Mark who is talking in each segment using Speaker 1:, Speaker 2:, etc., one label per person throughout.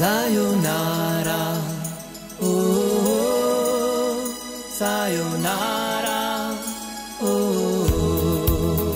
Speaker 1: Sayonara, oh, sayonara, oh.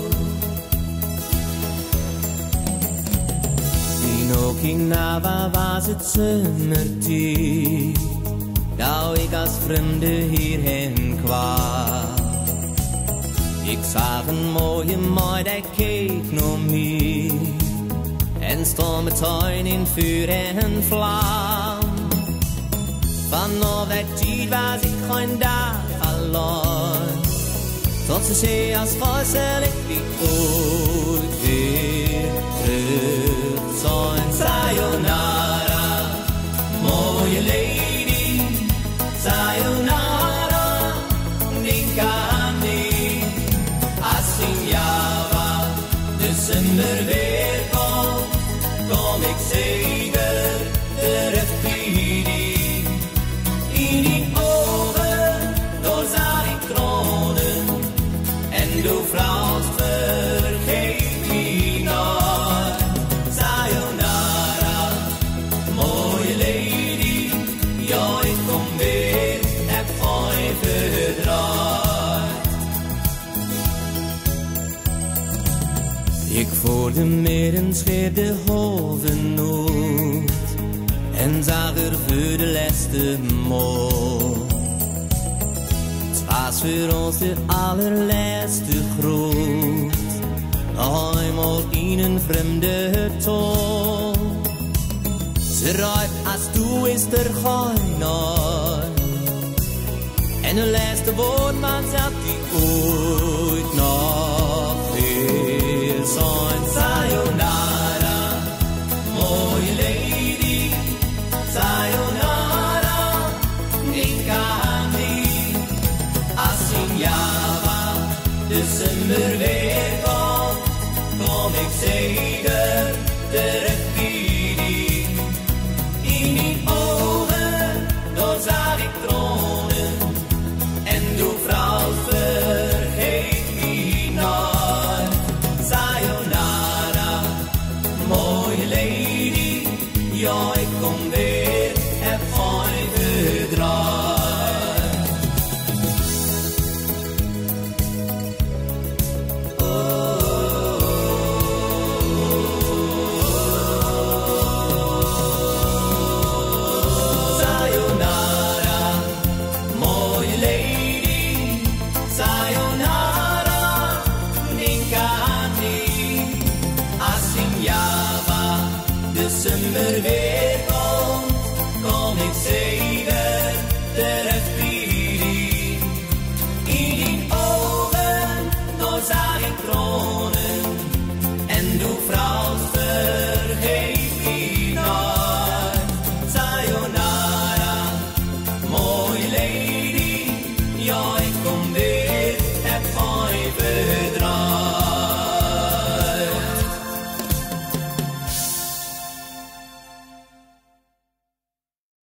Speaker 1: Toen ook ik na was het zomertijd, dat ik als vreemde hierheen kwam. Ik zag een mooie meid, die keek naar mij en stond mijn tuin in vuur en vlam. Vanaf dat tijd was ik geen dag alleen, tot ze zei als zal ik die ooit weer terug zijn. Sayonara, mooie lady, sayonara, denk aan die. Als in Java de zomer weer komt, kom ik zeker terug bij die. In die ogen, door zag ik tronen, en de vrouw vergeet me nooit. Sayonara, mooie lady, ja ik kom weer, heb geen verdraaid. Ik voelde meer een scheerde hoven uit en zag er voor de laatste maal. Het was voor ons de allerlaatste groet, nog eenmaal in een vreemde taal. Ze ruikt als toe is er geen nooit, en de laatste woord man zegt die ooit nog weer zijn. Sayonara, mooie lady, sayonara, denk aan die. Als in Java de zomer weer komt, kom ik zeker terug bij die. In die ogen, door zag ik tronen, en de vrouw vergeet me nooit. Sayonara, mooie lady, ja ik kom weer, heb geen verdraaid. Sayonara, mooie lady, sayonara, denk aan die. Als in Java de zomer weer komt, kom ik zeker terug bij die. In die ogen, door zag ik tronen, en de vrouw vergeet me nooit. Sayonara, mooie lady, ja